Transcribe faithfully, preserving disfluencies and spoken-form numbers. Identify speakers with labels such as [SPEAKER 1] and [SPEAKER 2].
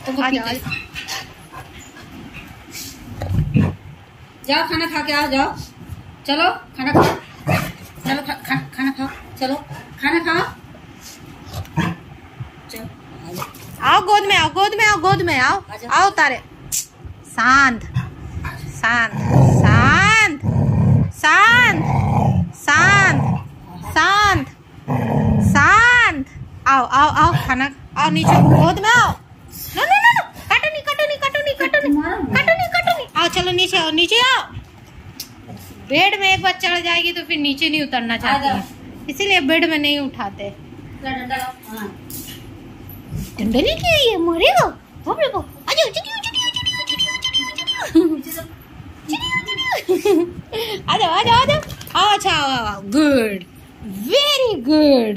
[SPEAKER 1] तो आ जाओ जाओ खाना खा के आओ, जाओ चलो खाना खाओ, चलो खा, खा, खाना खाओ, चलो खाना खाओ, चलो
[SPEAKER 2] आओ गोद में आओ, गोद में आओ, गोद में आओ, आओ तारे। शांत शांत शांत शांत शांत शांत शांत। आओ आओ आओ खाना आओ, नीचे गोद में आओ। नो नो नो काटो नहीं काटो नहीं काटो नहीं काटो नहीं काटो नहीं काटो नहीं। आओ चलो नीचे आओ, नीचे आओ। बेड में एक बार चढ़ जाएगी तो फिर नीचे नहीं उतरना चाहती है, इसीलिए बेड में नहीं उठाते। डंडा नहीं किया ये मरेगा। आ जाओ आ जाओ आ जाओ आ जाओ। अच्छा गुड, वेरी गुड।